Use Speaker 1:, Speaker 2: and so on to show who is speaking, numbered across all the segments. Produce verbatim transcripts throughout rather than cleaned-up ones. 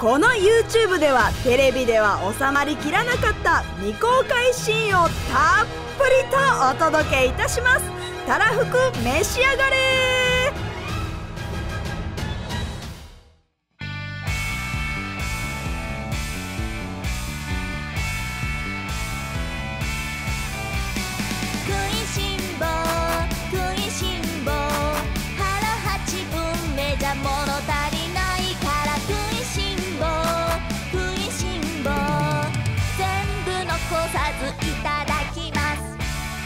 Speaker 1: この YouTube ではテレビでは収まりきらなかった未公開シーンをたっぷりとお届けいたします。たらふく召し上がれ。
Speaker 2: 食いしん坊食いしん坊腹八分目じゃ物足りないから食いしん坊食いしん坊全部残さずいただきます。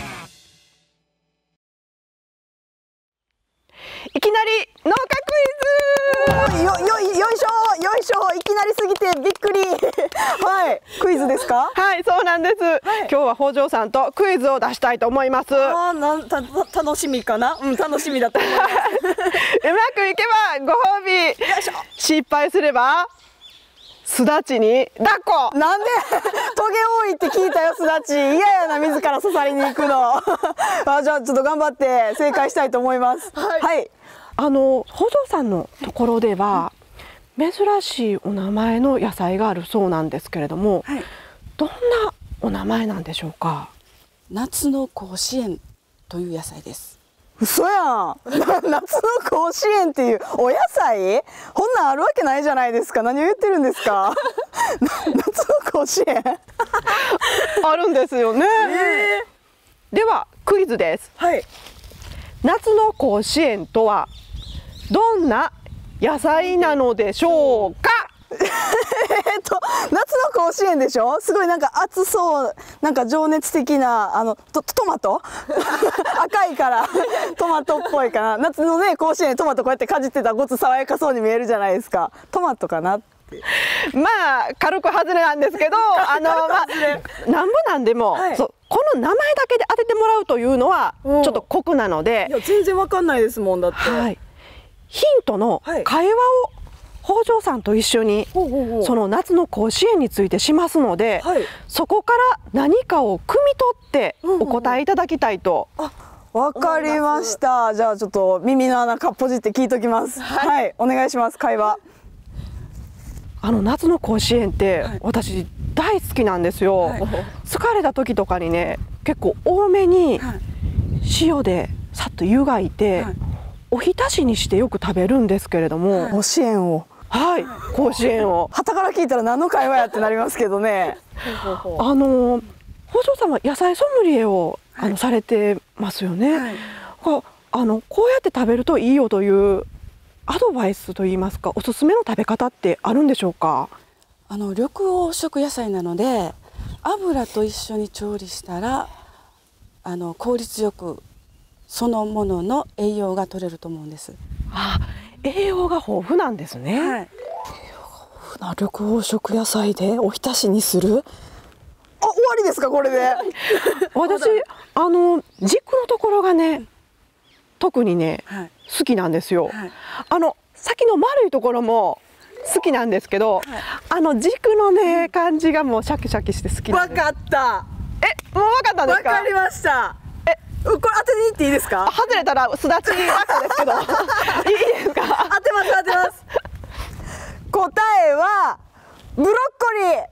Speaker 3: いきなり農家クイズ。
Speaker 1: よよよいしょよいしょ、いきなりすぎてびっくりはい、クイズですか？
Speaker 3: はい、そうなんです、はい、今日は北条さんとクイズを出したいと思います。
Speaker 1: あーなんたた楽しみかな、うん、楽しみだと思いますう
Speaker 3: まくいけばご褒美、よいしょ。失敗すればすだちに抱っこ。
Speaker 1: なんでトゲ多いって聞いたよ、すだち嫌やな、自ら刺さりに行くのあ、じゃあちょっと頑張って正解したいと思います。はい、はい、
Speaker 3: あの北条さんのところでは、うん、珍しいお名前の野菜があるそうなんですけれども、はい、どんなお名前なんでしょうか？
Speaker 4: 夏の甲子園という野菜です。
Speaker 1: 嘘やん夏の甲子園っていうお野菜、こんなんあるわけないじゃないですか。何を言ってるんですか夏の甲子園
Speaker 3: あるんですよね、えー、ではクイズです。はい、夏の甲子園とはどんな野菜なのでしょうか？えっ
Speaker 1: と夏の甲子園でしょ。すごいなんか熱そう、なんか情熱的なあのトトマト赤いからトマトっぽいかな。夏のね甲子園トマトこうやってかじってたらごつ爽やかそうに見えるじゃないですか。トマトかなって。
Speaker 3: まあ軽く外れなんですけどあの、まあ、なんぼなんでも、はい、そうこの名前だけで当ててもらうというのはちょっと酷なので、
Speaker 1: いや全然わかんないですもんだって、
Speaker 3: はい、ヒントの会話を北条さんと一緒にその夏の甲子園についてしますので、はい、そこから何かを汲み取ってお答えいただきたいと。
Speaker 1: あ、わかりました。じゃあちょっと耳の穴かっぽじって聞いときます。はい、はい、お願いします。会話。
Speaker 3: あの夏の甲子園って、はい、私大好きなんですよ、はい、疲れた時とかにね結構多めに塩でさっと湯がいて、はい、おひたしにしてよく食べるんですけれども、
Speaker 1: 甲子園を
Speaker 3: はい甲子園を
Speaker 1: 傍から聞いたら何の会話やってなりますけどね
Speaker 3: あの北条さんは野菜ソムリエを、はい、あのされてますよね、はい、こうあのこうやって食べるといいよというアドバイスといいますかおすすめの食べ方ってあるんでしょうか？
Speaker 4: あの緑黄色野菜なので油と一緒に調理したらあの効率よくそのものの栄養が取れると思うんです。
Speaker 3: あ、栄養が豊富なんですね。はい、栄養が豊
Speaker 1: 富な緑黄色野菜でおひたしにする。あ、終わりですかこれで
Speaker 3: 私あの軸のところがね特にね、はい、好きなんですよ、はい、あの先の丸いところも好きなんですけど、はい、あの軸のね感じがもうシャキシャキして好きなんです。
Speaker 1: わかった。
Speaker 3: え、もうわかったんですか？
Speaker 1: わかりました。え、これ当てていっていいですか？
Speaker 3: 外れたらすだち赤ですけどいいですか？
Speaker 1: 当てます当てます答えはブロッコリー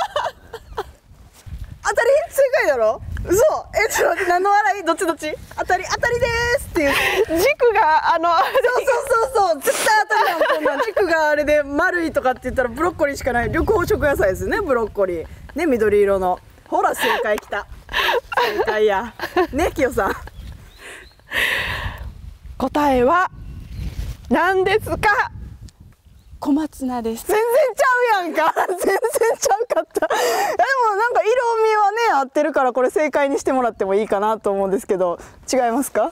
Speaker 1: 当たり？正解だろ？嘘？え、ちょっと待って、何の笑い？どっちどっち？当たり当たりですっていう
Speaker 3: 軸があの
Speaker 1: そうそうそうそう絶対当たりやん。こんな軸があれで丸いとかって言ったらブロッコリーしかない。緑黄色野菜ですね、ブロッコリーね、緑色の。ほら正解きた正解やね、きよさん
Speaker 3: 答えは何ですか？
Speaker 4: 小松菜です。
Speaker 1: 全然ちゃうやんか全然ちゃうかったでもなんか色味はね合ってるからこれ正解にしてもらってもいいかなと思うんですけど、違いますか？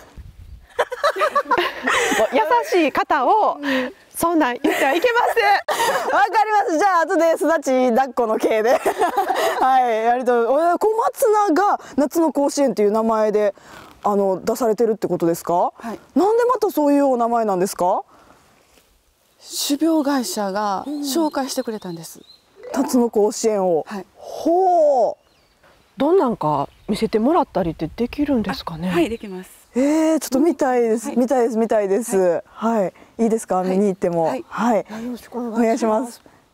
Speaker 3: 優しい方をそんなん言ってはいけません。
Speaker 1: わかります。じゃあ後ですだち抱っこの系ではいやりと小松菜が夏の甲子園という名前であの出されてるってことですか？はい、なんでまたそういうお名前なんですか？
Speaker 4: 種苗会社が紹介してくれたんです、
Speaker 1: うん、夏の甲子園を、はい、ほう
Speaker 3: どんなんか見せてもらったりってできるんですかね？
Speaker 4: はい、できます。
Speaker 1: えー、ちょっと見たいです、はい、見たいです見たいです、はい、はい、いいですか、はい、見に行っても、はい、はい、よろしくお願いします。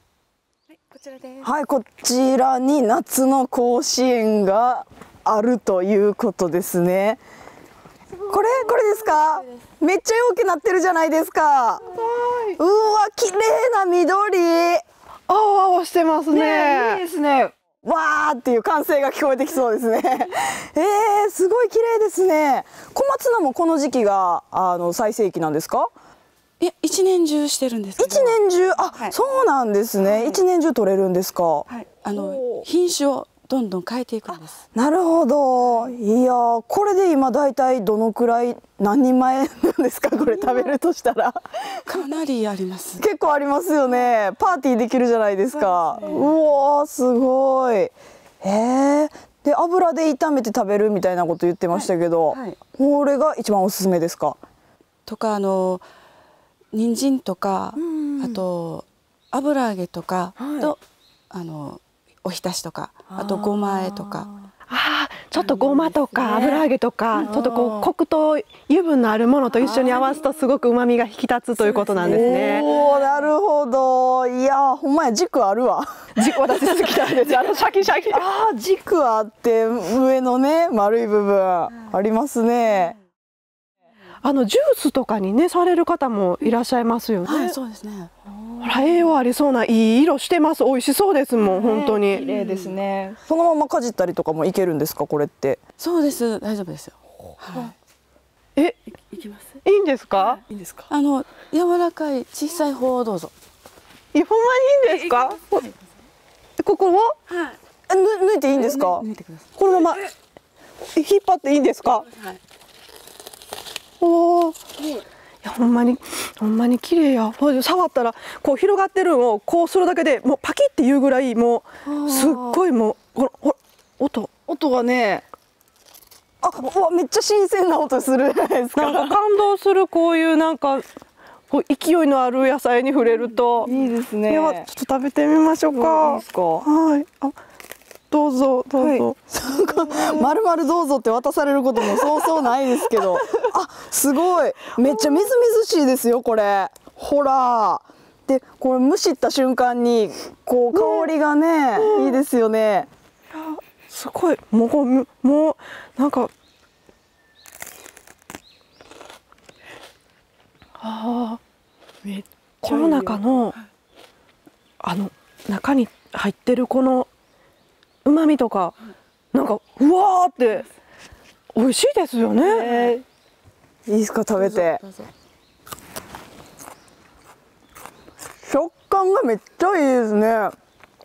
Speaker 4: ちらです。
Speaker 1: はい、こちらに夏の甲子園があるということですね。これこれですか？めっちゃ大きくなってるじゃないですか。うわ、綺麗な緑。
Speaker 3: 青々してますね。
Speaker 1: ね、いいですね。わーっていう歓声が聞こえてきそうですね。えー、すごい綺麗ですね。小松菜もこの時期があの最盛期なんですか？
Speaker 4: いや、一年中してるんですけど。
Speaker 1: 一年中、あ、
Speaker 4: はい、
Speaker 1: そうなんですね。
Speaker 4: はい、
Speaker 1: 一年中取れるんですか？
Speaker 4: はい、あの品種をどんどん変えていくんです。
Speaker 1: なるほど。いや、これで今だいたいどのくらい、何人前なんですか？これ食べるとしたら。
Speaker 4: かなりあります。
Speaker 1: 結構ありますよね。パーティーできるじゃないですか。う, ね、うわー、すごい。えー、で油で炒めて食べるみたいなこと言ってましたけど、はいはい、これが一番おすすめですか？
Speaker 4: とか、あの人参とか、あと油揚げとかと、はい、あのおひたしとか、あとごまあえとか。
Speaker 3: ああ、ちょっとごまとか油揚げとか、ちょっとこうコクと油分のあるものと一緒に合わすとすごく旨味が引き立つということなんですね。
Speaker 1: おお、なるほど。いや、ほんまや、軸あるわ。
Speaker 3: 軸、私好きなんです。あのシャキシャキ。
Speaker 1: ああ、軸あって上のね丸い部分ありますね。
Speaker 3: あのジュースとかにねされる方もいらっしゃいますよね。
Speaker 4: はい、そうですね。
Speaker 3: ほら、栄養ありそうないい色してます。美味しそうですもん、本当に。
Speaker 1: 綺麗ですね。そのままかじったりとかもいけるんですか、これって。
Speaker 4: そうです、大丈夫ですよ。
Speaker 3: はい、え、いきます。いいんですか？
Speaker 4: いいんですか？あの柔らかい小さい方をどうぞ。
Speaker 3: え、ほんまにいいんですか？はい、ここは？はい。
Speaker 1: え、ぬ抜いていいんですか？
Speaker 4: 抜いてください。
Speaker 3: このまま引っ張っていいんですか？はい。おお。いや、ほんまにほんまに綺麗や。触ったらこう広がってるのをこうするだけでもうパキっていうぐらい、もうすっごい、もうほらほら音
Speaker 1: 音がね、あ、うわ、めっちゃ新鮮な音するじゃないですか。
Speaker 3: なんか感動する、こういうなんかこう勢いのある野菜に触れると、
Speaker 1: いいですね。
Speaker 3: ではちょっと食べてみましょうか。
Speaker 1: いいですか？
Speaker 3: はい。あ、どうぞどうぞ。
Speaker 1: はい、まるまるどうぞって渡されることもそうそうないですけど、あ、すごい、めっちゃみずみずしいですよ、これ。ほら。で、これむしった瞬間にこう香りがね、ね、いいですよね。
Speaker 3: いや、すごい、もうもうなんか、ああ、めっちゃいい。この中のあの中に入ってるこの旨味とか、なんかうわーって美味しいですよね。
Speaker 1: えー、いいですか、食べて。食感がめっちゃいいですね。あ、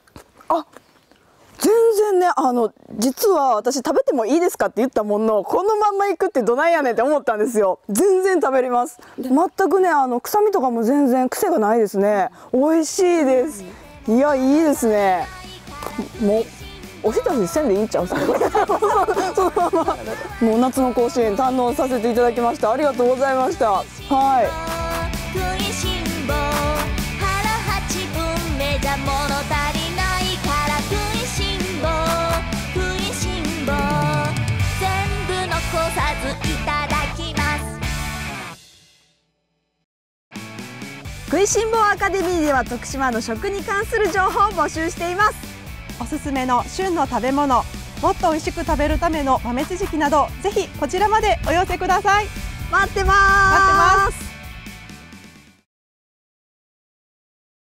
Speaker 1: 全然ね、あの実は私食べてもいいですかって言ったものの、このまんまいくってどないやねんって思ったんですよ。全然食べれます。全くね、あの臭みとかも全然癖がないですね。美味しいです。いや、いいですね。もうおひたしせんでいいんちゃう？そのままもう夏の甲子園堪能させていただきました。ありがとうございました。はい。
Speaker 2: 食いしん坊、腹八分目じゃ物足りないから食いしん坊、食いしん坊、全部残さずいただきます。
Speaker 5: 食いしん坊アカデミーでは徳島の食に関する情報を募集しています。
Speaker 3: おすすめの旬の食べ物、もっと美味しく食べるための豆知識など、ぜひこちらまでお寄せください。
Speaker 5: 待ってます。
Speaker 3: 待ってます。